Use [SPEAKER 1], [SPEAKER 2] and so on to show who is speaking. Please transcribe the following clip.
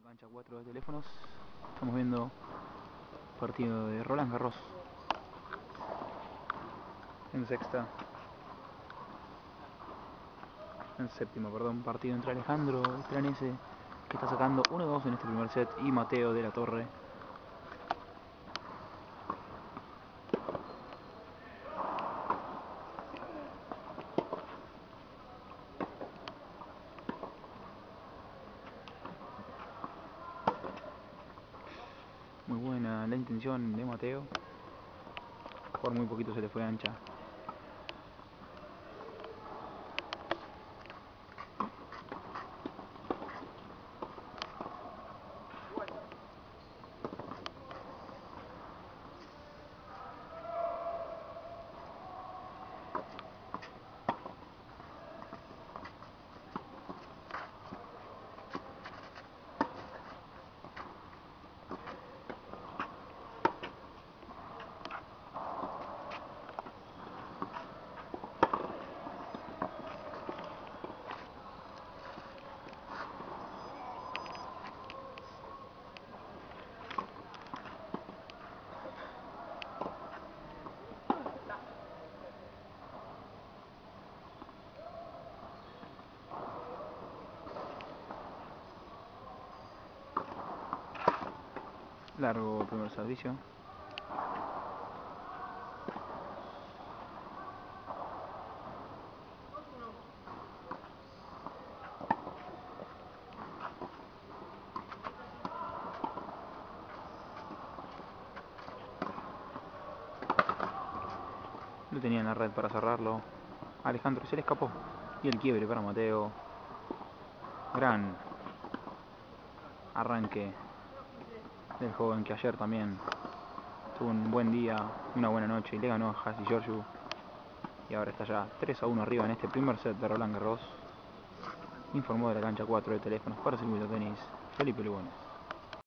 [SPEAKER 1] Cancha 4 de teléfonos. Estamos viendo partido de Roland Garros en séptima, partido entre Alejandro Tranese, que está sacando 1-2 en este primer set, y Mateo de la Torre. Muy buena la intención de Mateo. Por muy poquito se le fue ancha. Largo primer servicio. No tenía en la red para cerrarlo. Alejandro se le escapó. Y el quiebre para Mateo. Gran arranque del joven, que ayer también tuvo un buen día, una buena noche, y le ganó a Hasi Georgiou. Y ahora está ya 3-1 arriba en este primer set de Roland Garros. Informó de la cancha 4 de teléfonos para Circuito Tenis, Felipe Lugones.